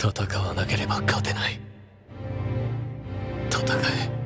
戦わなければ勝てない。戦え。